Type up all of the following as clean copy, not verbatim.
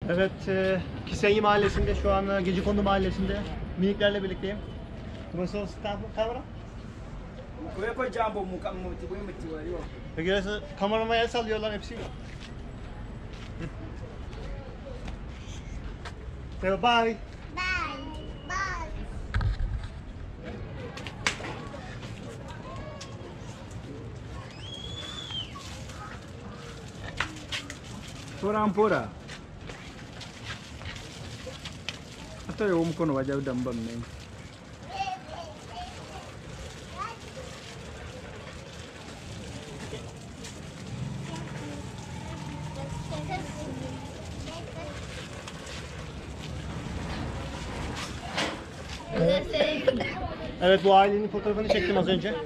Evet, Kisenyi Mahallesi'nde şu an Gecekondu Mahallesi'nde miniklerle birlikteyim. Burası kamera. Peki kamerama el sallıyorlar hepsi. Bye. Bye. Bye. Mpora. Hata yo mkono waja udamba mnene. Evet, bu ailenin fotoğrafını çektim az önce.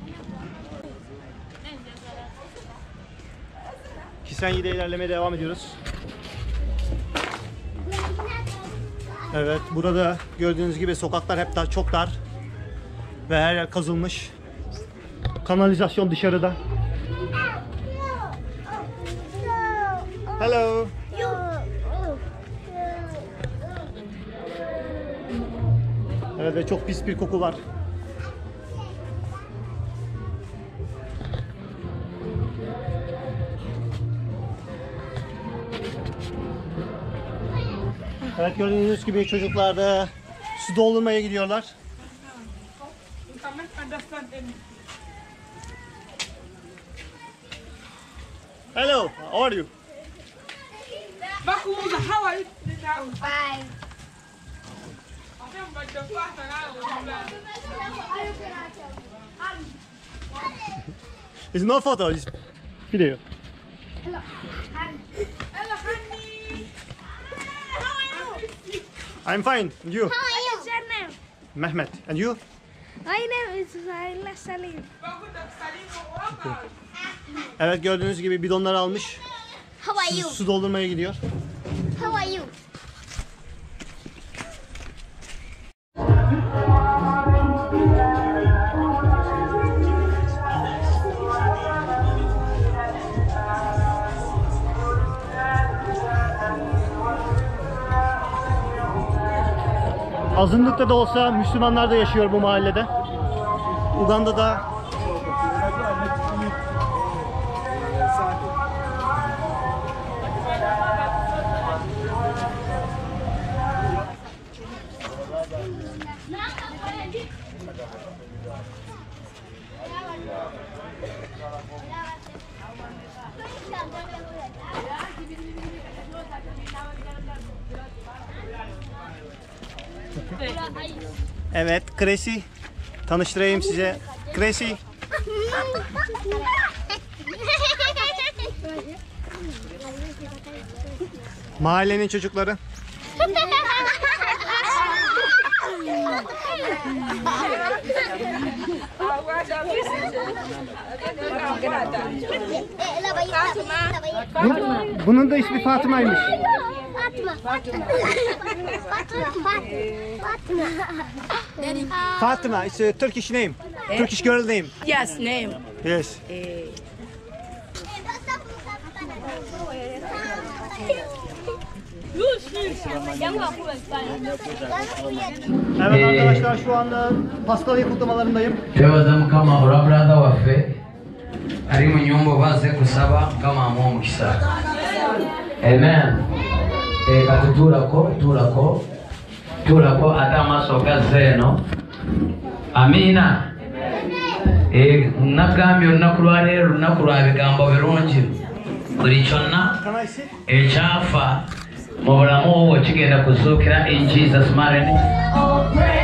Kisenyi'de ilerlemeye devam ediyoruz. Evet, burada gördüğünüz gibi sokaklar hep daha çok dar ve her yer kazılmış. Kanalizasyon dışarıda. Hello. Evet, ve çok pis bir koku var. Evet, gördüğünüz gibi çocuklar da su doldurmaya gidiyorlar. Hello, how are you? How are you? Bye. It's no photo, it's video. Hello. Hello, honey. How are you? I'm fine, and you? How are you? What's your name? Mehmet, and you? My name is Laila Salim. Evet, gördüğünüz gibi bidonları almış. How are you? Su doldurmaya gidiyor. How are you? Azınlıkta da olsa Müslümanlar da yaşıyor bu mahallede. Uganda'da evet, Kresi. Tanıştırayım size. Kresi. Mahallenin çocukları. Bunun da ismi Fatıma'ymış. Fatima, it's a Turkish name. Turkish girl name. Yes, name. Yes. Evet arkadaşlar, şu anda Paskalya'yı kutlamalarındayım. Twebaza kama olabulanga waffe ali mu nyumba obaze kusaba kama amwomukisa. Amen. Katutulako ate amaaso gazze eno. Amiina. Nagambye olunaku lwaleero lunaku lwa bigambo birungi. Buli kyonna ekyafa mu bulamu obwo kigenda kuzuukira in Jesus' mighty name.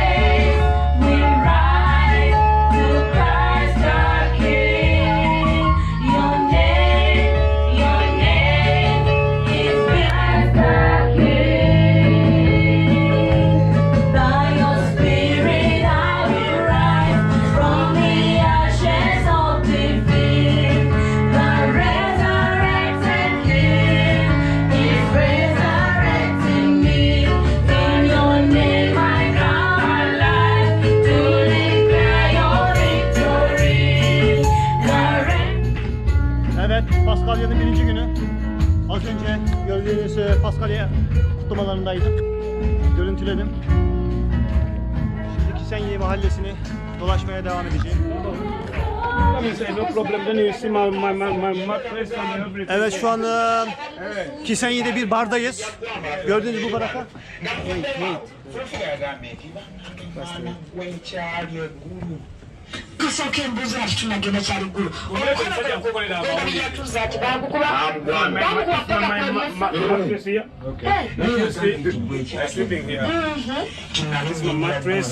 In your name I come. Gördüğünüz Paskalya kutlamalarındaydık. Görüntüledim. Şimdi Kisenyi mahallesini dolaşmaya devam edeceğim. Come inside, no problem. Then you see my mattress and everything. Evet, şu an Kisenyi'de bir bardayız. Gördüğünüz bu baraka. kusooka embuuzi nga tunagenda kyaliggulu yatuza ati Mattress here. You see, I'm sleeping here. This is my mattress.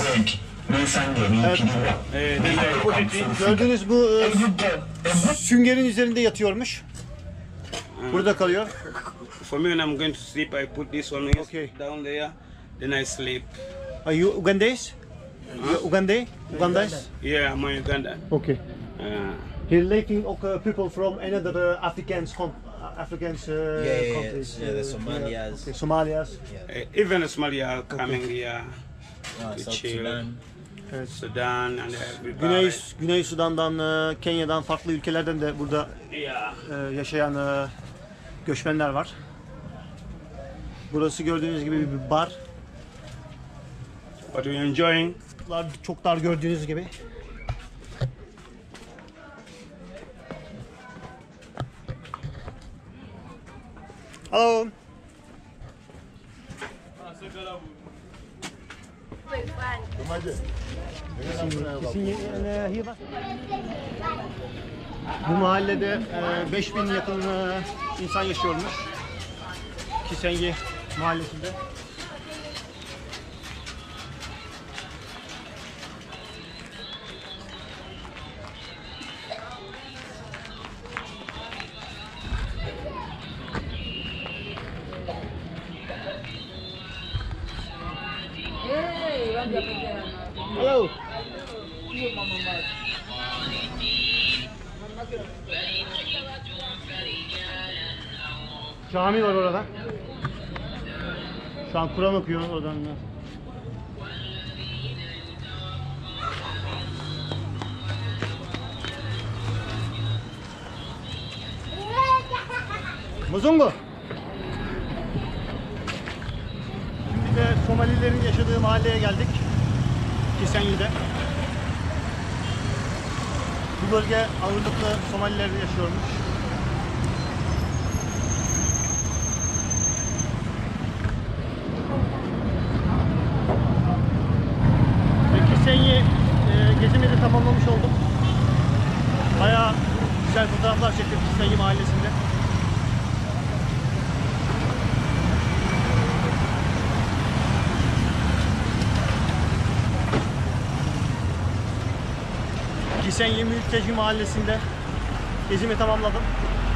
Then I put it in. Gördüğünüz bu süngerin üzerinde yatıyormuş. Burada kalıyor. For me, when I'm going to sleep, I put this one Okay. down there. Then I sleep. Are you Ugandese? Ugandese? Yeah, I'm a Ugandan. Okay. Here living people from another Africans countries. the Somalias. Okay, Somalias. even Somalia are coming here to South chill. Sudan. Evet. Sudan and everybody. Güney Sudan'dan, Kenya'dan, farklı ülkelerden de burada Yeah. yaşayan göçmenler var. Burası gördüğünüz gibi bir bar. But we're enjoying. Çok dar gördüğünüz gibi. Hello. Bu mahallede 5000 yakın insan yaşıyormuş. Kisenyi mahallesinde. Hello. Cami var orada. Şu an Kur'an okuyor oradan. Muzungu. Şimdi de Somalilerin yaşadığı mahalleye geldik. Kisenyi'de. Bu bölge ağırlıklı Somaliler yaşıyormuş. Ve Kisenyi gezimizi tamamlamış olduk. Bayağı güzel fotoğraflar çektik Kisenyi mahallesinde. Kisenyi Mülteci Mahallesi'nde gezimi tamamladım.